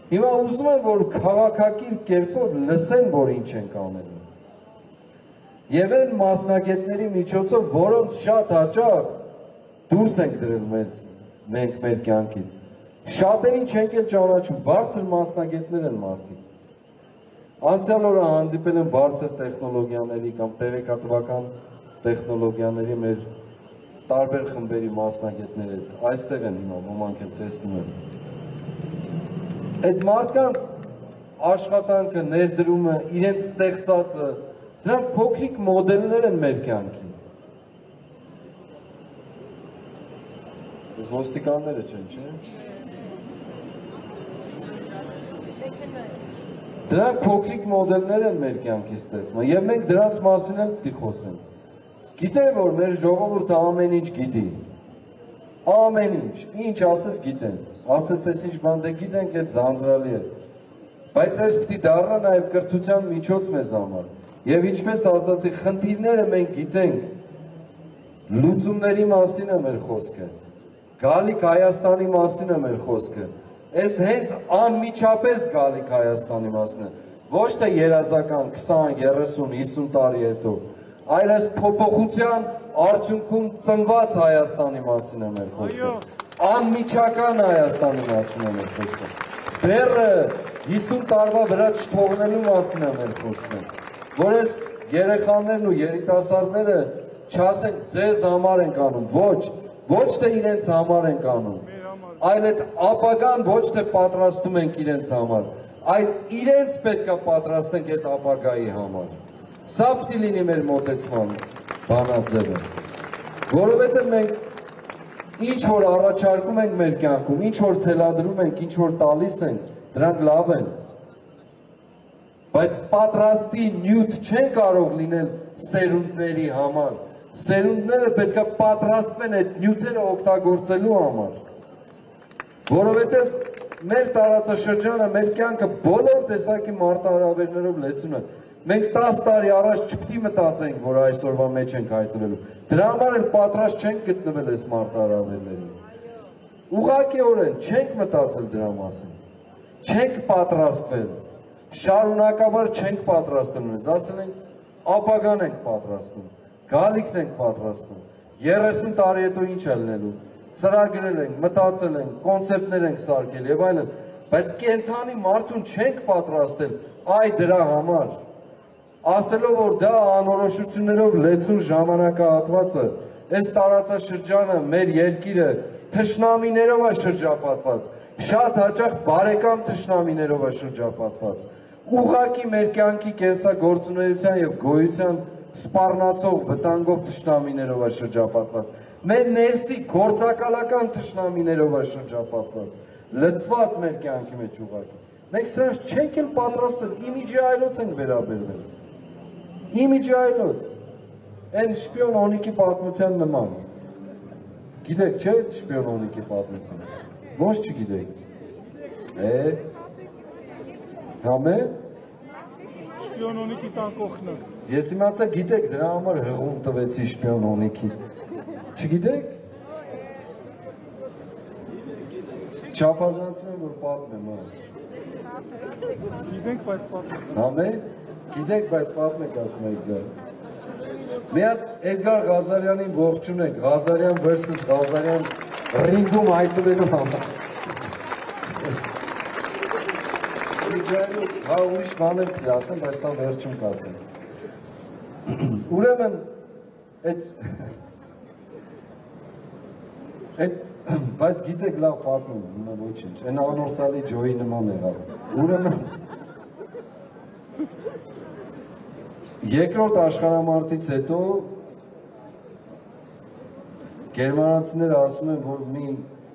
Հիմա ուզում եմ, որ քաղաքակիրթ կերպով լսեն, որ ինչ ենք անելու։ Եվ այն մասնագետների միջոցով, որոնց շատ հաճախ դուրս ենք դրել մենք մեր կյանքից։ Շատերին չենք էլ ճանաչում, բարձր մասնագետներ են մարդիկ։ Անցյալ օրը հանդիպել եմ բարձր տեխնոլոգիաների կամ տեղեկատվական տեխնոլոգիաների մեր տարբեր խմբերի մասնագետներ հետ, այստեղ են հիմա, ոմանք էլ տեսնում են։ Այդ մարդկանց աշխատանքը, ներդրումը, իրենց ստեղծածը, դրանք փոքրիկ մոդելներ են մեր կյանքի։ Ես ոստիկանները չեն, չէ՞։ Դրանք փոքրիկ մոդելներ են մեր կյանքի ստեղծումը, եւ մենք դրանց մասին էլ պիտի խոսենք։ Գիտեն, որ մեր ժողովուրդը ամեն ինչ գիտի։ Ամեն ինչ ասես գիտեն։ Ասես այս ինչ բան դե գիտենք, այդ ձանձրալի է։ Բայց այս պիտի դառնա նաեւ կրթության միջոց մեզ համար։ Եվ ինչպես ասացի, խնդիրները մենք գիտենք։ Լուծումների մասին է մեր խոսքը։ Գալիք Հայաստանի մասին է մեր խոսքը։ Այս հենց անմիջապես գալիք Հայաստանի մասն է, ոչ թե երազական 20, 30, 50 տարի հետո, այլ այս փոփոխության արդյունքում ծնված Հայաստանի մասին է մեր խոսքը, անմիջական Հայաստանի մասին է մեր խոսքը, դեռ 50 տարվա վրա չթողնելու մասին է մեր խոսքը, որ այս երեխաներն ու երիտասարդները չասենք ձեզ համար ենք անում, ոչ թե իրենց համար ենք անում, այլ այդ ապագան ոչ թե պատրաստում ենք իրենց համար, այլ իրենց պետք է պատրաստենք այդ ապագայի համար։ Սա պիտի լինի մեր մոտեցման բանաձևը, որովհետև մենք ինչ որ առաջարկում ենք մեր կյանքում, ինչ որ թելադրում ենք, ինչ որ տալիս ենք, դրանք լավ են, բայց պատրաստի նյութ չեն կարող լինել սերունդների համար, սերունդները պետք է պատրաստվեն այդ նյութերը օգտագործելու համար, որովհետև մեր տարածաշրջանը, մեր կյանքը բոլոր տեսակի մարտահրավերներով լեցուն է։ Մենք 10 տարի առաջ չպիտի մտածենք, որ այսօրվա մեջ ենք հայտնվելու։ Դրա համար էլ պատրաստ չենք գտնվել այս մարտահրավերներին։ Ուղղակիորեն չենք մտածել դրա մասին։ Չենք պատրաստվել։ Շարունակաբար չենք պատրաստվում։ Ասել ենք, ապագան ենք պատրաստում, գալիքն ենք պատրաստում։ 30 տարի հետո ինչ է լինելու։ Ծրագրել ենք, մտածել ենք, կոնցեպտներ ենք սարքել եւ այլն, բայց կենթանի մարդուն չենք պատրաստել այ դրա համար։ Ասելով, որ դա անորոշություններով լեցուն ժամանակահատվածը, այս տարածաշրջանը, մեր երկիրը թշնամիներով է շրջապատված, շատ հաճախ բարեկամ թշնամիներով է շրջապատված, ուղղակի մեր կյանքի կենսագործունեության եւ գոյության սպառնացող վտանգով թշնամիներով է շրջապատված, մեր ներսի գործակալական թշնամիներով է շրջապատված, լծված մեր կյանքի մեջ ուղղակի։ Մենք սրանց չենք էլ պատրաստել, իմիջի այլոց ենք վերաբերվել։ Իմիջի այլոց, այն շպիոն Օնիկի պատմության նման։ Գիտեք, չէ՞ շպիոն Օնիկի պատմություն։ Ոնց չգիտեք։ Համե։ Շպիոն Օնիկի տան կողքն է։ Ես իմացա, գիտեք, դրա համար հղում տվեցի շպիոն Օնիկին։ Չգիտեք։ Չափազանցնեմ, որ պատմեմ, հա։ Գիտենք, բայց պատմենք։ Համե։ Գիտեք, բայց պատմեք, ասում եք դա։ Մի հատ Էդգար Ղազարյանին ողջունեք, Ղազարյան versus Ղազարյան ռինգում հայտնվելու համար։ Հա ուրիշ բաներ պիտի ասեմ, բայց սա վերջում կասեմ։ Ուրեմն, բայց գիտեք լավ պատմում, հիմա ոչինչ, այն անորսալի ջոյի նման եղավ։ Ուրեմն, երկրորդ աշխարհամարտից հետո գերմանացիները ասում են, որ մի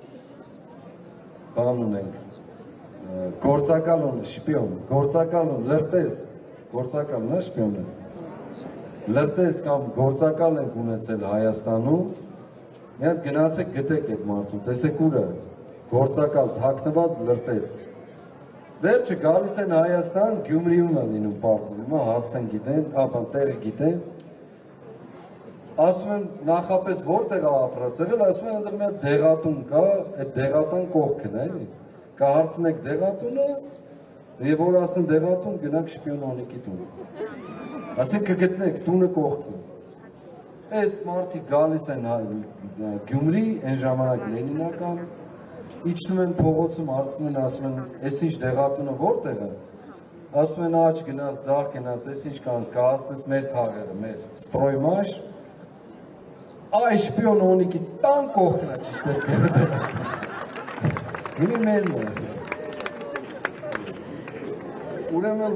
բան ունենք, գործակալ ունի, շպիոն, գործակալ ունի, լրտես, գործակալ, նա շպիոն է, լրտես կամ գործակալ ենք ունեցել Հայաստանում, մի հատ գնացեք գտեք այդ մարդուն, տեսեք ուրը, գործակալ, թաքնված լրտես, վերջը գալիս են Հայաստան, Գյումրիում է լինում պարզվում, հիմա հասցեն գիտեն, ապան տեղը գիտեն, ասում են նախապես որտեղ է ապրած եղել, ասում են այնտեղ մի հատ դեղատուն կա, այդ դեղատան կողքն է, էլի, կհարցնեք դեղատունը, եւ որ ասեն դեղատուն գնանք շպիոն Անիկի տուն։ Ասենք կգտնեք տունը կողքին։ Այս մարդիկ գալիս են Գյումրի, այն ժամանակ Լենինական, իջնում են փողոցում, հարցնում են, ասում են, «Էս ինչ դեղատունը որտեղ է»։ Ասում են, «Աջ գնաց, ձախ գնաց, էս ինչ կանց կհասնես մեր թաղերը, մեր ստրոյմաշ»։ Այ շպիոն Անիկի տան կողքն է ճիշտ է։ Հիմի մերն է։ Ուրեմն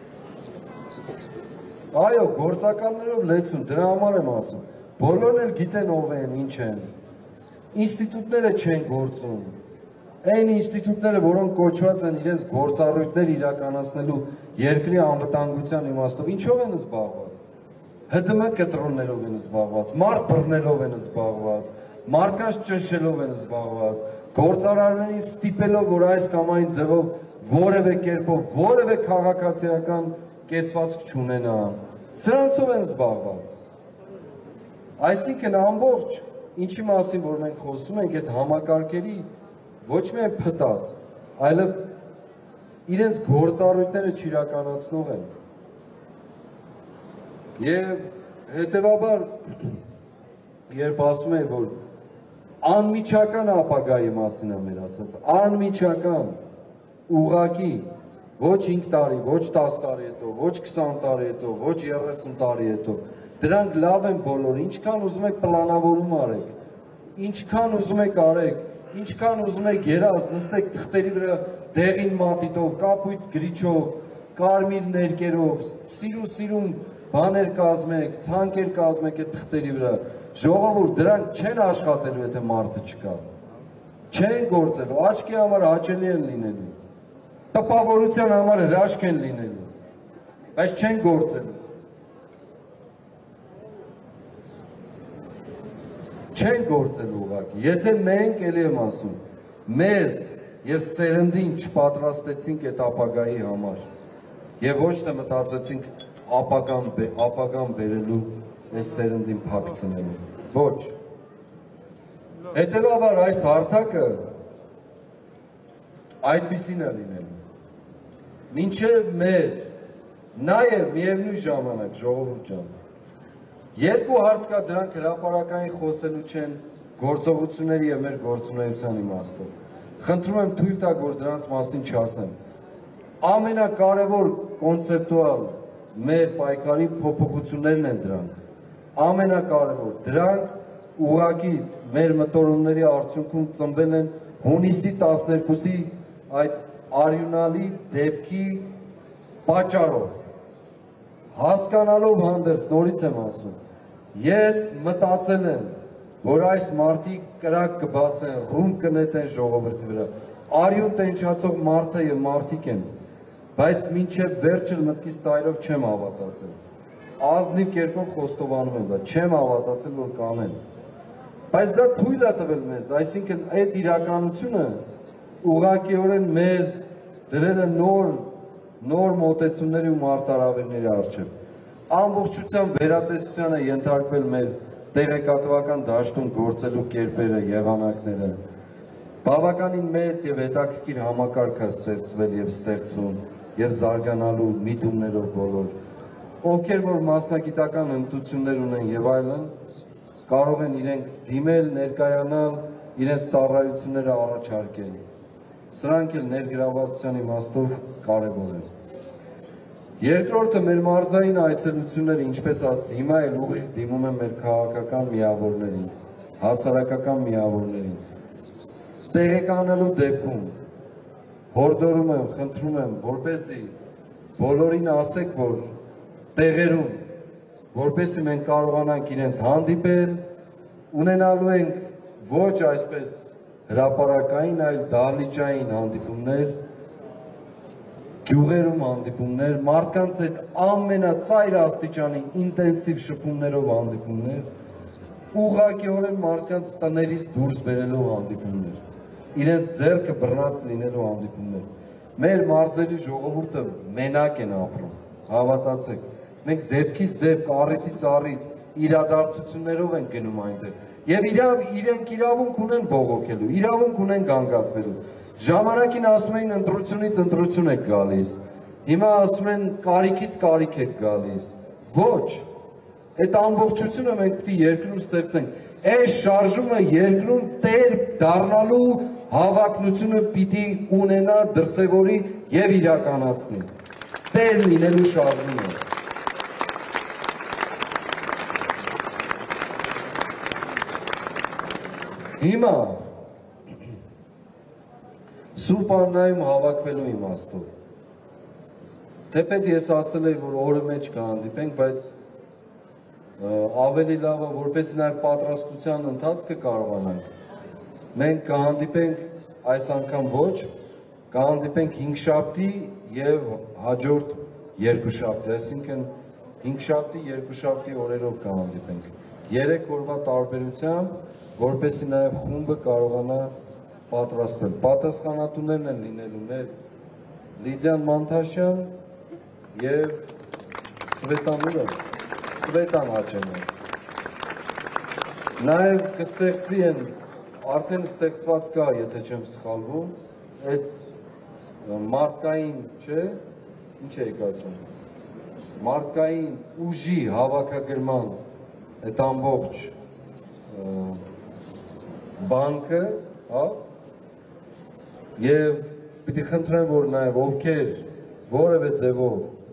այո, գործականներով լեցուն, դրա համար եմ ասում։ Բոլորն էլ գիտեն ով են, ինչ են։ Ինստիտուտները չեն գործում։ Այն ինստիտուտները, որոնք կոչված են իրենց գործառույթներ իրականացնելու երկրի անվտանգության իմաստով, ինչով են զբաղված։ ՀԴՄ կտրոններով են զբաղված, մարդ բռնելով են զբաղված, մարդկանց ճնշելով են զբաղված, գործարարներին ստիպելով, որ այս կամ այն ձևով որևէ կերպով, որևէ քաղաքացիական կեցվածք չունենա, սրանցով են զբաղված։ Այսինքն ամբողջ, ինչի մասին, որ մենք խոսում ենք, այդ համակարգերի ոչ միայն փտած, այլև իրենց գործառույթները չիրականացնող են։ Եվ հետևաբար, երբ ասում են, որ անմիջական ապագայի մասին է մեր ասած, անմիջական, ուղղակի, ոչ 5 տարի, ոչ 10 տարի հետո, ոչ 20 տարի հետո, ոչ 30 տարի հետո, դրանք լավ են բոլոր, ինչքան ուզում եք պլանավորում արեք, ինչքան ուզում եք արեք, ինչքան ուզում եք երազ, նստեք թղթերի վրա դեղին մատիտով, կապույտ գրիչով, կարմիր ներկերով, սիրում բաներ կազմեք, ցանկեր կազմեք այդ թղթերի վրա, ժողովուրդ, դրանք չեն աշխատելու, եթե մարդը չկա, չեն գործելու, աչքի համար հաճելի են լինելու, տպավորության համար հրաշք են լինելու, բայց չեն գործելու, չեն գործելու ուղղակի, եթե մենք էլի եմ ասում, մեզ և սերնդին չպատրաստեցինք այդ ապագայի համար և ոչ թե մտածեցինք ապագան բերելու այս սերնդին փակցնելու, ոչ, հետևաբար այս հարթակը այդպիսին է լինելու, մինչև մեր, նաև միևնույն ժամանակ, ժողովուրդ ջան, երկու հարց կա, դրանք հրապարակային խոսելու չեն գործողությունների և մեր գործունեության իմաստով։ Խնդրում եմ թույլ տաք, որ դրանց մասին չասեմ։ Ամենակարևոր կոնցեպտուալ մեր պայքարի փոփոխություններն են դրանք։ Ամենակարևոր, դրանք ուղղակի մեր մտորումների արդյունքում ծնվել են հունիսի 12-ի այդ արյունալի դեպքի պատճառով։ Հասկանալով հանդերձ, նորից եմ ասում, ես մտածել եմ, որ այս մարդիկ կրակ կբացեն, ռում կնետեն ժողովրդի վրա, արյուն տենչացող մարդը և մարդիկ են, բայց մինչև վերջը մտքից ծայրով չեմ հավատացել, ազնիվ կերպով խոստովանում եմ դա, չեմ հավատացել, որ կանեն, բայց դա թույլ է տվել մեզ, այսինքն այդ իրականությունը ուղղակիորեն մեզ դրել է նոր մոտեցումների ու մարտահրավերների առջև, ամբողջությամբ վերատեսության է ենթարկվել մեր տեղեկատվական դաշտում գործելու կերպերը, եղանակները, բավականին մեծ և հետաքրքիր համակարգ է ստեղծվել և ստեղծվում և զարգանալու միտումներով բոլոր, ովքեր որ մասնագիտական հմտություններ ունեն և այլն, կարող են իրենք դիմել, ներկայանալ, իրենց ծառայությունները առաջարկել, սրանք էլ ներգրավվածության իմաստով կարևոր են։ Երկրորդը մեր մարզային այցելությունները, ինչպես ասացի, հիմա էլ ուղիղ դիմում եմ մեր քաղաքական միավորներին, հասարակական միավորներին։ Տեղեկանալու դեպքում հորդորում եմ, խնդրում եմ, որպեսզի բոլորին ասեք, որ տեղերում, որպեսզի մենք կարողանանք իրենց հանդիպել, ունենալու ենք ոչ այսպես հրապարակային, այլ դահլիճային հանդիպումներ, գյուղերում հանդիպումներ, մարդկանց հետ ամենածայր աստիճանի ինտենսիվ շփումներով հանդիպումներ, ուղղակիորեն մարդկանց տներից դուրս բերելով հանդիպումներ, իրենց ձեռքը բռնած լինելու հանդիպումներ։ Մեր մարզերի ժողովուրդը մենակ են ապրում, հավատացեք, մենք դեպքից դեպք, առիթից առիթ իրադարձություններով են գնում այնտեղ և իրենք իրավունք ունեն բողոքելու, իրավունք ունեն գանգատվելու Ժամանակին ասում էին ընտրությունից ընտրություն եք գալիս, հիմա ասում են կարիքից կարիք եք գալիս, ոչ, այդ ամբողջությունը մենք պիտի երկրում ստեղծենք, այս շարժումը երկրում տեր դառնալու հավակնությունը պիտի ունենա դրսևորի և իրականացնի, տեր լինելու շարժումը։ Հիմա Սուրբ Աննայում հավաքվելու իմաստով։ Թեպետ ես ասել էի, որ օրը մեջ կհանդիպենք, բայց ավելի լավը, որպես նաև պատրաստության ընթացքը կարողանանք։ Մենք կհանդիպենք այս անգամ ոչ, կհանդիպենք հինգշաբթի և հաջորդ երկուշաբթի, այսինքն հինգշաբթի, երկուշաբթի օրերով կհանդիպենք։ 3 օրվա տարբերությամբ, որպեսզի նաև խումբը կարողանա պատրաստվել։ Պատասխանատուներն են լինելու մեր Լիդիան Մանթաշյան և Սվետան Հաչենյան։ Նաև կստեղծվի են, արդեն ստեղծված կա, եթե չեմ սխալվում, այդ մարդկային, չէ, ինչ եք ասում, մարդկային ուժի հավաքագրման այդ ամբողջ բանկը, և պիտի խնդրեմ, որ նաև ովքեր որևէ ձևով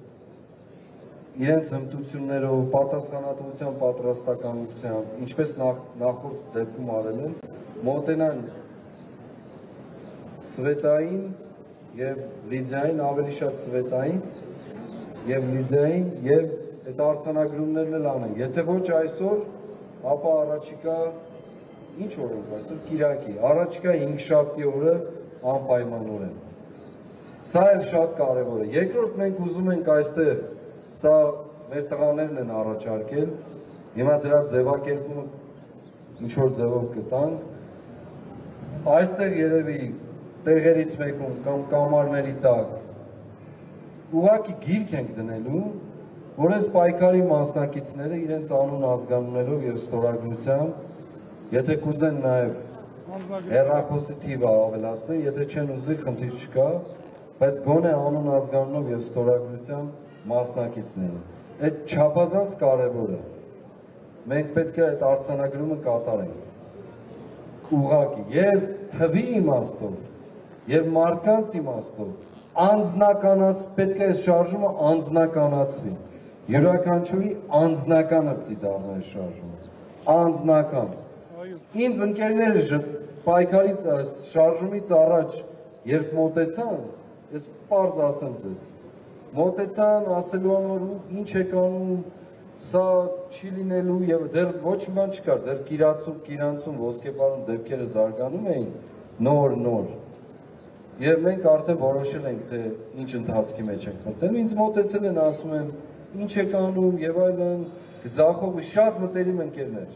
իրենց հմտություններով, պատասխանատվության պատրաստականությամբ, ինչպես նախորդ դեպքում արել են, մոտենան Սվետային և Լիդիային, ավելի շատ Սվետային և Լիդիային և այդ արձանագրումներն էլ անեն։ Եթե ոչ այսօր, ապա առաջիկա, ինչ օր ենք այսօր, կիրակի, առաջիկա հինգշաբթի օրը անպայմանորեն։ Սա էլ շատ կարևոր է։ Երկրորդ մենք ուզում ենք այստեղ, սա մեր տղաներն են առաջարկել, հիմա դրա ձևակերպումը ինչ-որ ձևով կտանք, այստեղ երևի տեղերից մեկում կամ կամարների տակ ուղղակի գիրք ենք դնելու, որ այս պայքարի մասնակիցները իրենց անուն ազգանուններով և ստորագրությամբ, եթե կուզեն նաև հեռախոսի թիվը ավելացնել, եթե չեն ուզի, խնդիր չկա, բայց գոնե անուն ազգանունով և ստորագրությամբ մասնակիցները։ Այդ չափազանց կարևոր է։ Մենք պետք է այդ արձանագրումը կատարենք։ Ուղղակի և թվի իմաստով, և մարդկանց իմաստով, պետք է այս շարժումը անձնականացվի։ Յուրաքանչյուրի անձնականը պիտի դառնա այս շարժումը։ Անձնական։ Ինձ ընկերները պայքարից շարժումից առաջ երբ մոտեցան, ես պարզ ասեմ ձեզ, մոտեցան ասելու համար ինչ եք անում, սա չի լինելու և դեռ ոչ մի բան չկար, դեռ կիրանցում ոսկեպարում դեպքերը զարգանում էին նոր, և մենք արդեն որոշել ենք, թե ինչ ընթացքի մեջ ենք մտնում, ինձ մոտեցել են ասում են, ինչ եք անում և այլն, գծախողի շատ մտերիմ ընկերներ։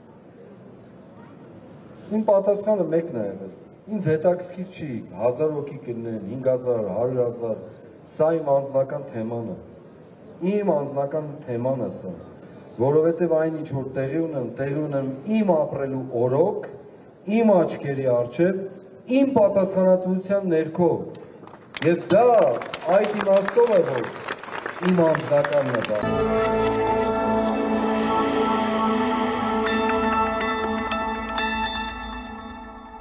Իմ պատասխանը մեկն է եղել, ինձ հետաքրքիր չի, 1000 հոգի կլինեն, 5000, 100,000, սա իմ անձնական թեման է, իմ անձնական թեման է սա, որովհետև այն ինչ որ տեղի ունեմ իմ ապրելու օրոք, իմ աչքերի առջև, իմ պատասխանատվության ներքո, և դա այդ իմաստով է, որ իմ անձնականն է դա։